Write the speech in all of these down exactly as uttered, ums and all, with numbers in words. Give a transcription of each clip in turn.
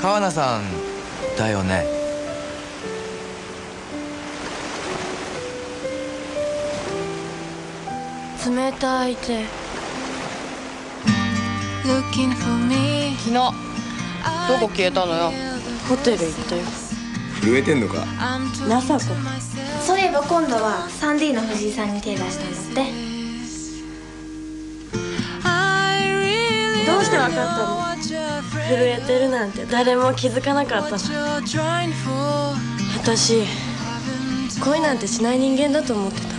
川名さんだよね。 冷たい手。 昨日どこ消えたのよ。 ホテル行ったよ。 震えてんのか。 まさか。 そういえば今度は スリーディー の藤井さんに手出したんだって。 どうして分かったの？震えてるなんて誰も気づかなかったの。私恋なんてしない人間だと思ってた。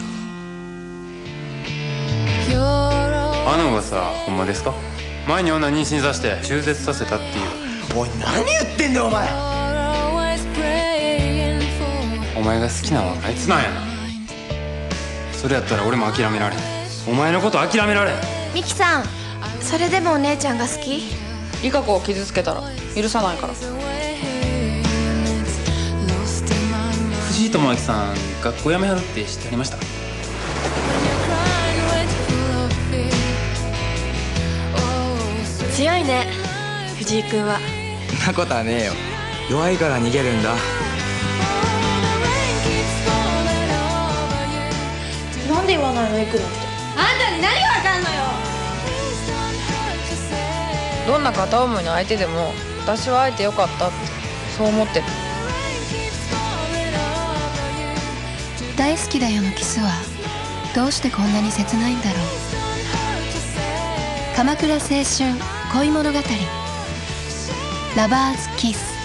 あのがさ、ほんまですか？前に女妊娠させて中絶させたっていう。 おい、何言ってんだよお前。 お前が好きなのはあいつなんやな。それやったら俺も諦められん。お前のこと諦められん。 ミキさん、それでもお姉ちゃんが好き？ リカ子を傷つけたら許さないから。 藤井智明さん学校辞めはるって知ってありました？ 強いね、藤井君は。 そんなことはねえよ。弱いから逃げるんだ。 なんで言わないの？行くのって。 あんたに何がわかんのよ。 どんな片思いの相手でも私は会えてよかったってそう思ってる。 大好きだよのキスはどうしてこんなに切ないんだろう。鎌倉青春恋物語ラバーズキス。